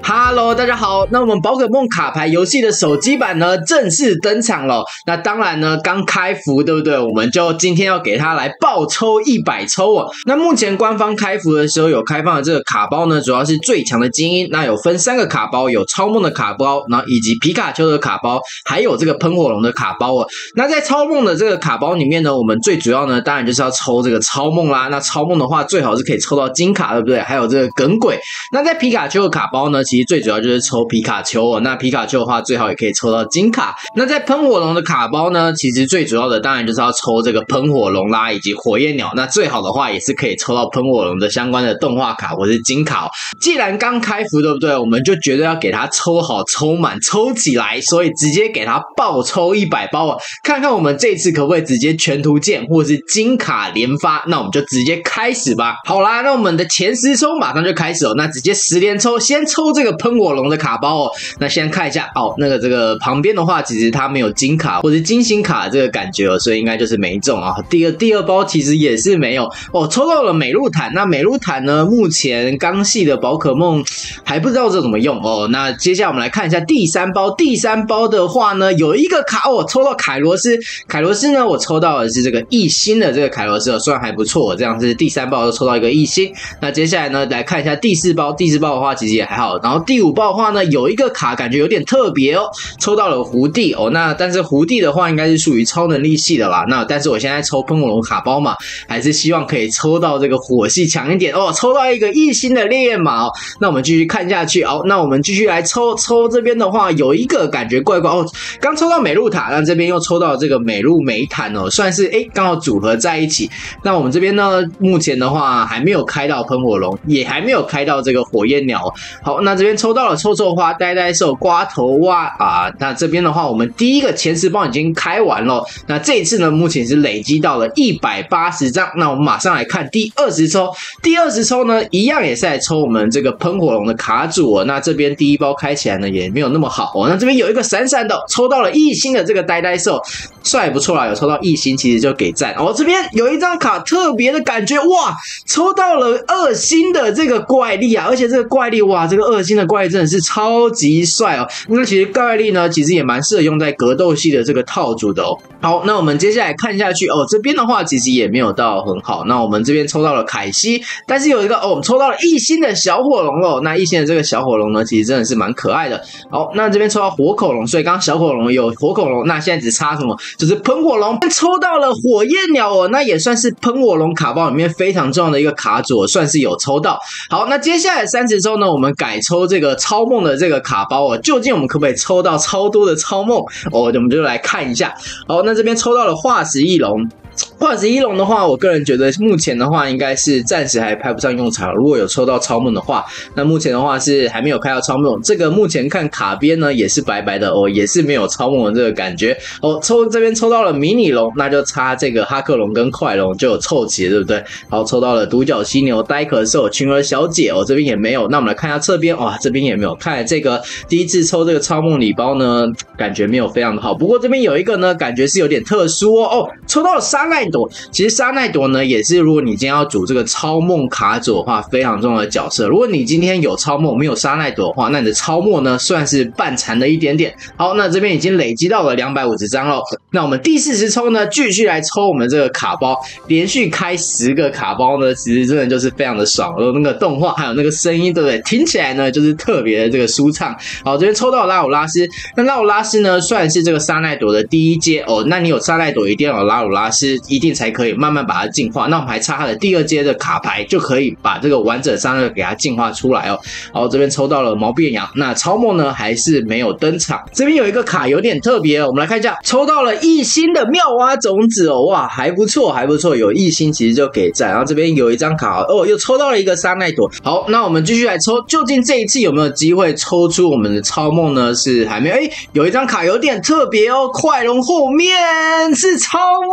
Hello， 大家好。那我们宝可梦卡牌游戏的手机版呢正式登场了。那当然呢，刚开服，对不对？我们就今天要给它来爆抽100抽哦。那目前官方开服的时候有开放的这个卡包呢，主要是最强的精英。那有分3个卡包，有超梦的卡包，然后以及皮卡丘的卡包，还有这个喷火龙的卡包哦。那在超梦的这个卡包里面呢，我们最主要呢，当然就是要抽这个超梦啦。那超梦的话，最好是可以抽到金卡，对不对？还有这个耿鬼。那在皮卡丘的卡包呢，其实最主要就是抽皮卡丘哦。那皮卡丘的话，最好也可以抽到金卡。那在喷火龙的卡包呢，其实最主要的当然就是要抽这个喷火龙啦，以及火焰鸟。那最好的话也是可以抽到喷火龙的相关的动画卡或是金卡哦。既然刚开服，对不对？我们就绝对要给它抽好、抽满、抽起来，所以直接给它爆抽100包哦，看看我们这次可不可以直接全图鉴或是金卡连发。那我们就直接开始吧。好啦，那我们的前10抽马上就开始哦。那直接10连抽，先抽这个喷火龙的卡包哦。那先看一下哦，这个旁边的话，其实它没有金卡或者金星卡的这个感觉哦，所以应该就是没中啊。第二包其实也是没有哦，抽到了美露坦。那美露坦呢，目前刚系的宝可梦还不知道这怎么用哦。那接下来我们来看一下第3包。第3包的话呢，有一个卡哦，抽到凯罗斯。凯罗斯呢，我抽到的是这个1星的这个凯罗斯哦，算还不错。这样是第3包就抽到一个1星。那接下来呢，来看一下第4包。第4包的话其实也还好。然后第5包的话呢，有一个卡感觉有点特别哦，抽到了胡地哦。那但是胡地的话应该是属于超能力系的啦。那但是我现在抽喷火龙卡包嘛，还是希望可以抽到这个火系强一点哦。抽到一个1星的烈焰马哦。那我们继续看下去哦。那我们继续来抽这边的话，有一个感觉怪怪哦。刚抽到美露塔，那这边又抽到这个美露美坦哦，算是刚好组合在一起。那我们这边呢，目前的话还没有开到喷火龙，也还没有开到这个火焰鸟。好，那这边抽到了臭臭花、呆呆兽、瓜头蛙啊。那这边的话，我们第一个前10包已经开完了。那这一次呢，目前是累积到了180张。那我们马上来看第20抽。第20抽呢，一样也是来抽我们这个喷火龙的卡组哦。那这边第1包开起来呢，也没有那么好哦。那这边有一个闪闪的，抽到了1星的这个呆呆兽，算也不错啦，有抽到1星，其实就给赞哦。这边有一张卡特别的感觉，哇，抽到了2星的这个怪力啊，而且这个怪力，哇，这个2星的怪力真的是超级帅哦。那其实怪力呢，其实也蛮适合用在格斗系的这个套组的哦。好，那我们接下来看下去哦，这边的话其实也没有到很好。那我们这边抽到了凯西，但是有一个我们抽到了1星的小火龙哦。那1星的这个小火龙呢，其实真的是蛮可爱的。好，那这边抽到火恐龙，所以刚刚小火龙有火恐龙，那现在只差什么？就是喷火龙。抽到了火焰鸟哦，那也算是喷火龙卡包里面非常重要的一个卡组，算是有抽到。好，那接下来30抽呢，我们改抽这个超梦的这个卡包哦，究竟我们可不可以抽到超多的超梦哦？我们就来看一下。好，那这边抽到了化石翼龙。化石翼龙的话，我个人觉得目前的话应该是暂时还派不上用场。如果有抽到超梦的话，那目前的话是还没有开到超梦。这个目前看卡边呢也是白白的哦，也是没有超梦的这个感觉哦。这边抽到了迷你龙，那就差这个哈克龙跟快龙就有凑齐了，对不对？好，抽到了独角犀牛、呆壳兽、群儿小姐哦，这边也没有。那我们来看一下侧边，哇，这边也没有。看来这个第一次抽这个超梦礼包呢，感觉没有非常的好。不过这边有一个呢，感觉是有点特殊哦。抽到了沙奈朵。其实沙奈朵呢，也是如果你今天要组这个超梦卡组的话，非常重要的角色。如果你今天有超梦没有沙奈朵的话，那你的超梦呢算是半残的一点点。好，那这边已经累积到了250张了。那我们第40抽呢，继续来抽我们这个卡包，连续开10个卡包呢，其实真的就是非常的爽。有那个动画还有那个声音，对不对？听起来呢就是特别的这个舒畅。好，这边抽到了拉鲁拉斯。那拉鲁拉斯呢，算是这个沙奈朵的第1阶哦。那你有沙奈朵，一定要有拉鲁拉斯，一定才可以慢慢把它进化。那我们还差它的第2阶的卡牌，就可以把这个完整沙奈朵给它进化出来哦。好，这边抽到了毛变羊。那超梦呢还是没有登场。这边有一个卡有点特别哦，我们来看一下，抽到了1星的妙蛙种子哦，哇，还不错，还不错，有1星其实就给赞。然后这边有一张卡哦，又抽到了一个沙奈朵。好，那我们继续来抽，究竟这一次有没有机会抽出我们的超梦呢？是还没有。有一张卡有点特别哦，快龙后面是超梦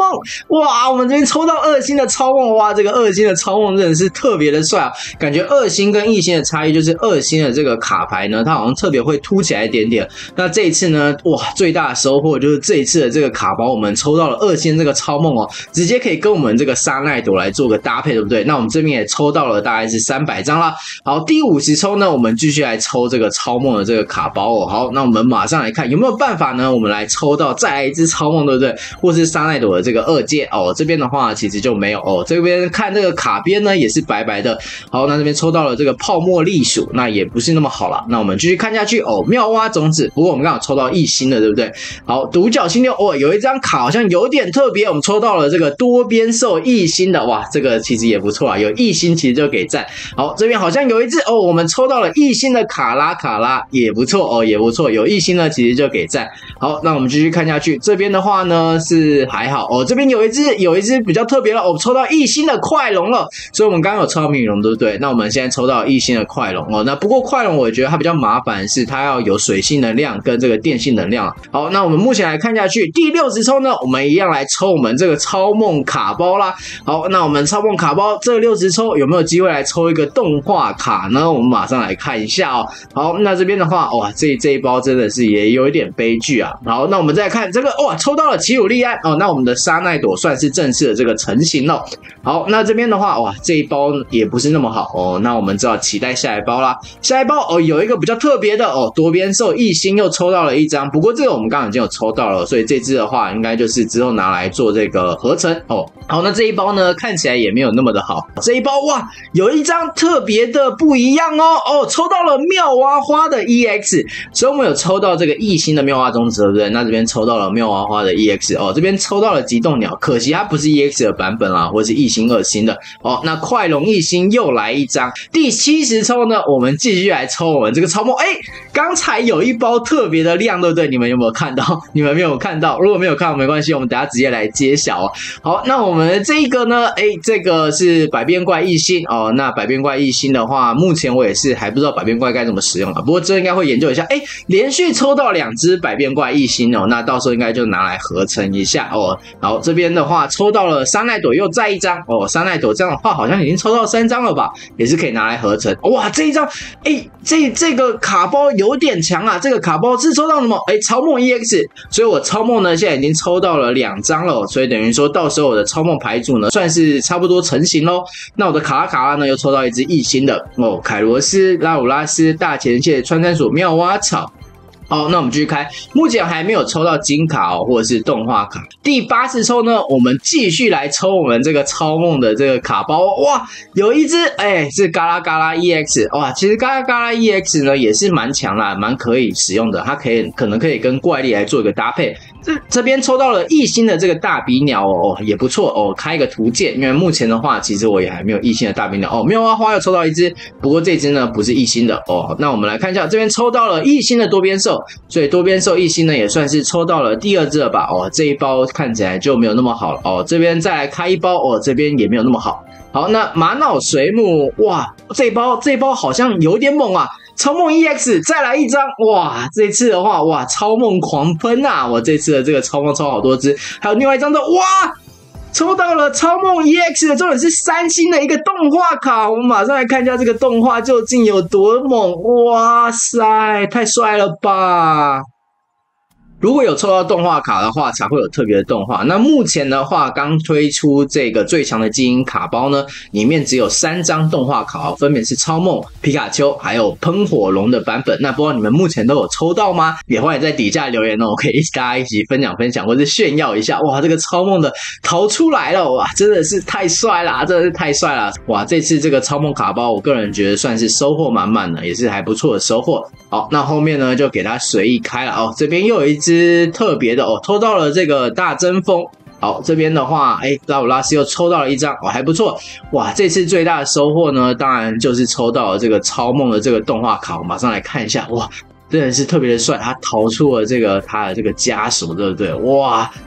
哇，我们这边抽到2星的超梦，哇，这个2星的超梦真的是特别的帅啊！感觉2星跟1星的差异就是2星的这个卡牌呢，它好像特别会凸起来一点点。那这一次呢，哇，最大的收获就是这一次的这个卡包，我们抽到了2星这个超梦哦，直接可以跟我们这个沙奈朵来做个搭配，对不对？那我们这边也抽到了大概是300张啦。好，第50抽呢，我们继续来抽这个超梦的这个卡包哦。好，那我们马上来看有没有办法呢？我们来抽到再来一只超梦，对不对？或是沙奈朵的这个2阶哦。这边的话其实就没有哦。这边看这个卡边呢也是白白的。好，那这边抽到了这个泡沫栗鼠，那也不是那么好啦。那我们继续看下去哦。妙蛙种子，不过我们刚好抽到1星的，对不对？好，独角星6哦，有一张卡好像有点特别，我们抽到了这个多边兽1星的，哇，这个其实也不错啊，有1星其实就给赞。好，这边好像有一只哦，我们抽到了1星的卡拉也不错哦，也不错，有1星呢其实就给赞。好，那我们继续看下去，这边的话呢是还好哦，这边有一只比较特别了，我们抽到1星的快龙了，所以我们刚刚有抽到迷你龙，对不对？那我们现在抽到1星的快龙哦，那不过快龙我觉得它比较麻烦，是它要有水性能量跟这个电性能量。好，那我们目前来看下去，第60抽呢，我们一样来抽我们这个超梦卡包啦。好，那我们超梦卡包这60抽有没有机会来抽一个动画卡呢？我们马上来看一下哦。好，那这边的话，哇，这一包真的是也有一点悲剧啊。好，那我们再看这个，哇，抽到了奇鲁利安哦，那我们的沙奈朵算是正式的这个成型了。好，那这边的话，哇，这一包也不是那么好哦，那我们只好期待下一包啦。下一包哦，有一个比较特别的哦，多边兽1星又抽到了1张，不过这个我们刚刚已经有抽到了，所以这支的话应该就是之后拿来做这个合成哦。好，那这一包呢看起来也没有那么的好，这一包哇有一张特别的不一样哦，抽到了妙蛙花的 EX， 所以我们有抽到这个1星的妙蛙种子，对不对？那这边抽到了妙蛙花的 EX 哦，这边抽到了极冻鸟，可惜它不是 EX 的版本啦，或是1星2星的哦。那快龙1星又来一张，第70抽呢，我们继续来抽我们这个超梦。刚才有一包特别的亮，对不对？你们有没有看到？你们没有看到？如果没有看到没关系，我们等一下直接来揭晓哦。好，那我们这一个呢？这个是百变怪1星哦。那百变怪1星的话，目前我也是还不知道百变怪该怎么使用啊。不过这应该会研究一下。连续抽到2只百变怪1星哦，那到时候应该就拿来合成一下哦。然后这边的话，抽到了沙奈朵又再一张哦。沙奈朵这样的话，好像已经抽到3张了吧？也是可以拿来合成。哇，这一张，这个卡包有点强啊！这个卡包是抽到什么？超梦 EX， 所以我超梦呢现在已经抽到了2张了，所以等于说到时候我的超梦牌组呢算是差不多成型咯。那我的卡拉呢又抽到一只1星的哦，凯罗斯、拉鲁拉斯、大前蟹、穿山鼠、妙蛙草。好，那我们继续开，目前还没有抽到金卡哦，或者是动画卡。第80抽呢，我们继续来抽我们这个超梦的这个卡包。哇，有一只是嘎啦嘎啦 EX， 哇，其实嘎啦嘎啦 EX 呢也是蛮强啦，蛮可以使用的，它可能可以跟怪力来做一个搭配。这边抽到了1星的这个大鼻鸟哦，也不错哦，开一个图鉴，因为目前的话，其实我也还没有1星的大鼻鸟哦。妙蛙花又抽到一只，不过这只呢不是1星的哦。那我们来看一下，这边抽到了1星的多边兽，所以多边兽1星呢也算是抽到了第2只了吧？哦，这一包看起来就没有那么好了哦。这边再来开一包哦，这边也没有那么好。好，那玛瑙水母，哇，这一包好像有点猛啊！超梦 EX 再来一张，哇，这次的话，哇，超梦狂喷啊！我这次的这个超梦抽好多只，还有另外一张的，哇，抽到了超梦 EX 的，重点是3星的一个动画卡，我们马上来看一下这个动画究竟有多猛！哇塞，太帅了吧！如果有抽到动画卡的话，才会有特别的动画。那目前的话，刚推出这个最强的基因卡包呢，里面只有3张动画卡，分别是超梦、皮卡丘还有喷火龙的版本。那不知道你们目前都有抽到吗？也欢迎在底下留言哦，可以大家一起分享或是炫耀一下。哇，这个超梦的逃出来了，哇，真的是太帅啦，真的是太帅啦！哇，这次这个超梦卡包，我个人觉得算是收获满满的，也是还不错的收获。好，那后面呢就给它随意开了哦。这边又有一只特别的哦，抽到了这个大针锋。好，这边的话，拉鲁拉斯又抽到了1张哦，还不错。哇，这次最大的收获呢，当然就是抽到了这个超梦的这个动画卡。我马上来看一下，哇，真的是特别的帅，他逃出了他的这个枷锁，对不对？哇，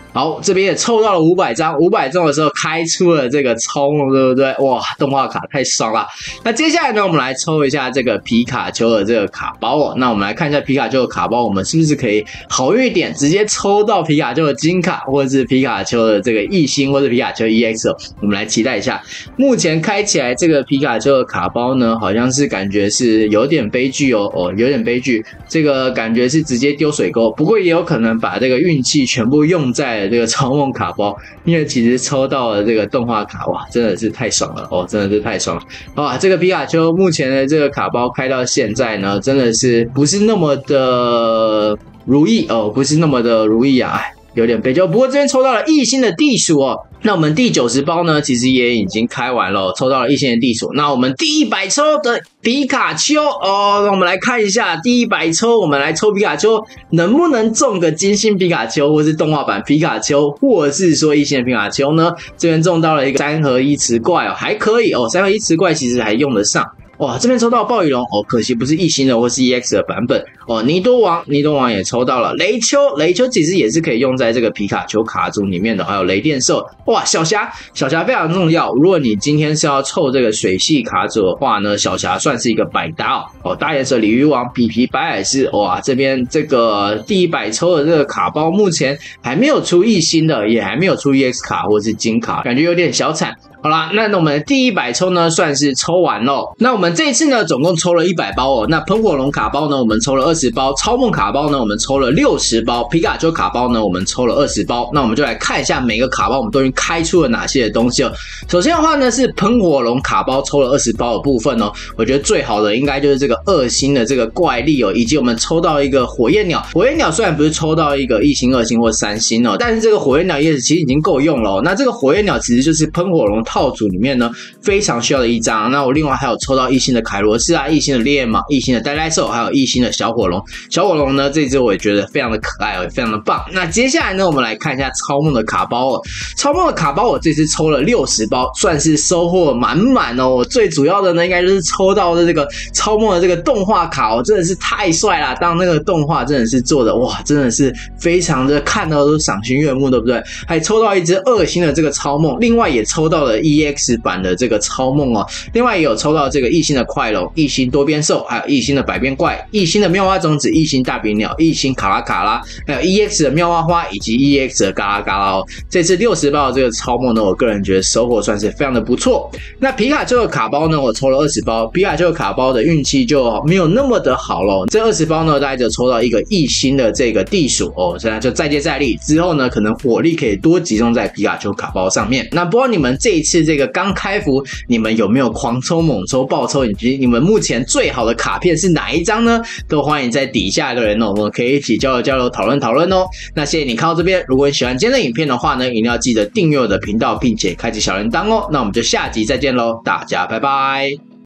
好，这边也凑到了500张，500中的时候开出了这个超梦，对不对？哇，动画卡太爽了。那接下来呢，我们来抽一下这个皮卡丘的这个卡包哦。那我们来看一下皮卡丘的卡包，我们是不是可以好运一点，直接抽到皮卡丘的金卡，或者是皮卡丘的这个异星，或者皮卡丘 EX 哦。我们来期待一下。目前开起来这个皮卡丘的卡包呢，好像是感觉是有点悲剧哦，有点悲剧。这个感觉是直接丢水沟，不过也有可能把这个运气全部用在这个超梦卡包，因为其实抽到了这个动画卡，哇，真的是太爽了哦，真的是太爽了。哇，这个皮卡丘目前的这个卡包开到现在呢，真的是不是那么的如意哦，不是那么的如意啊，哎，有点悲剧。不过这边抽到了异星的地鼠哦。那我们第90包呢，其实也已经开完了，抽到了异星的地鼠。那我们第100抽的皮卡丘哦，那我们来看一下第100抽，我们来抽皮卡丘，能不能中个金星皮卡丘，或是动画版皮卡丘，或者是说异星的皮卡丘呢？这边中到了一个3合1磁怪哦，还可以哦，3合1磁怪其实还用得上。哇，这边抽到暴雨龙哦，可惜不是异星的或是 EX 的版本哦。尼多王也抽到了，雷丘其实也是可以用在这个皮卡丘卡组里面的，还有雷电兽。哇，小霞非常重要。如果你今天是要凑这个水系卡组的话呢，小霞算是一个百搭哦。大颜色鲤鱼王、皮皮白矮狮，哇，这边这个第100抽的这个卡包目前还没有出异星的，也还没有出 EX 卡或是金卡，感觉有点小惨。好啦，那我们第100抽呢算是抽完咯。那我们这一次呢总共抽了100包哦。那喷火龙卡包呢我们抽了20包，超梦卡包呢我们抽了60包，皮卡丘卡包呢我们抽了20包。那我们就来看一下每个卡包我们都已经开出了哪些东西哦。首先的话呢是喷火龙卡包抽了20包的部分哦，我觉得最好的应该就是这个2星的这个怪力哦，以及我们抽到一个火焰鸟。火焰鸟虽然不是抽到一个1星、2星或3星哦，但是这个火焰鸟也其实已经够用了哦。那这个火焰鸟其实就是喷火龙套组里面呢非常需要的一张。那我另外还有抽到异星的凯罗斯啊，异星的烈马，异星的呆呆兽，还有异星的小火龙。小火龙呢这只我也觉得非常的可爱哦，也非常的棒。那接下来呢我们来看一下超梦的卡包哦。超梦的卡包我这次抽了60包，算是收获满满哦。我最主要的呢应该就是抽到的这个超梦的这个动画卡哦，真的是太帅啦。当那个动画真的是做的哇，真的是非常的看到都赏心悦目，对不对？还抽到一只2星的这个超梦，另外也抽到了 EX 版的这个超梦哦，另外也有抽到这个异星的快龙、异星多边兽，还有异星的百变怪、异星的妙蛙种子、异星大饼鸟、异星卡拉卡拉，还有 EX 的妙蛙花以及 EX 的嘎啦嘎啦哦。这次60包的这个超梦呢，我个人觉得收获算是非常的不错。那皮卡丘的卡包呢，我抽了20包，皮卡丘的卡包的运气就没有那么的好咯。这20包呢，大概就抽到一个异星的这个地鼠哦，现在就再接再厉。之后呢，可能火力可以多集中在皮卡丘卡包上面。那不知道你们这一次这个刚开服，你们有没有狂抽、猛抽、爆抽？以及你们目前最好的卡片是哪一张呢？都欢迎在底下留言哦，我们可以一起交流交流、讨论讨论哦。那谢谢你看到这边，如果你喜欢今天的影片的话呢，一定要记得订阅我的频道，并且开启小铃铛哦。那我们就下集再见喽，大家拜拜。